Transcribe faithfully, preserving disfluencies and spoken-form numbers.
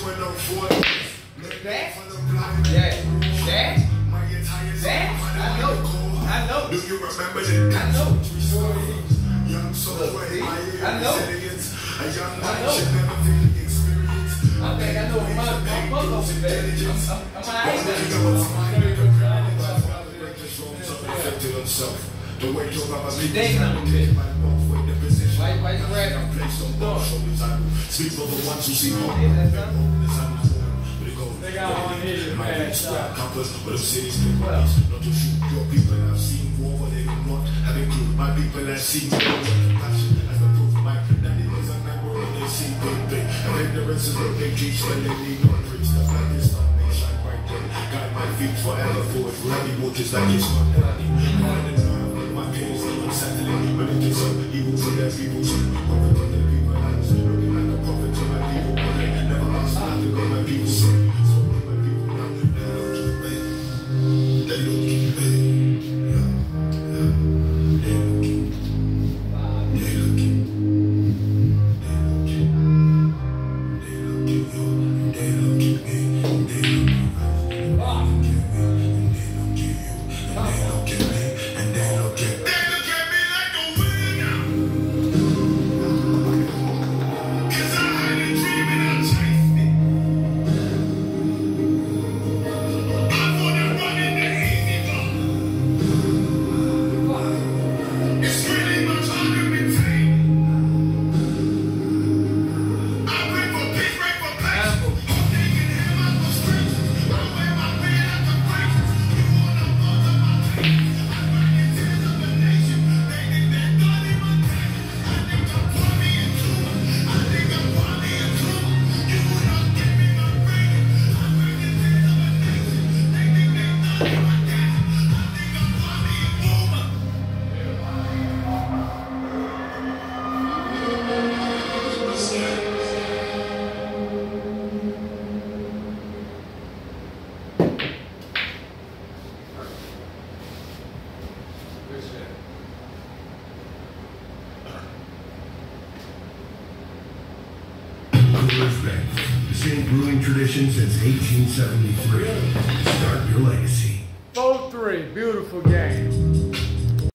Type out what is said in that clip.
That? Yeah. That? That? I know. I know. Do you remember that? I know. Young so way. I know. A young I man know. should never feel the experience. I think I know what my, my mother was there. I'm, I'm, I'm an himself. The way to rubber They know it. Why, why you grab them? Speak for the ones who see more. They got one here. My scrap compass, but them cities been released. Not to shoot your people I've seen war, but they do not have a clue. My people have seen war, passion as the proof. My daddy was a man where they see big big. And ignorance is what they teach, but they need not preach. The flag is sun, they shine right there. Guide my feet forever forward. Bloody waters like it's not bloody. My peers, I'm settling, but it is so evil for their people. Prophet to their people, I'm looking like a prophet to my people. Never asked not to go my people. So my people now, they don't keep paying. They don't keep paying. Yeah, yeah. They don't keep. They don't keep. They don't keep. They don't keep. They don't keep me. They don't keep. The same brewing tradition since eighteen seventy-three. Start your legacy. four three, beautiful game.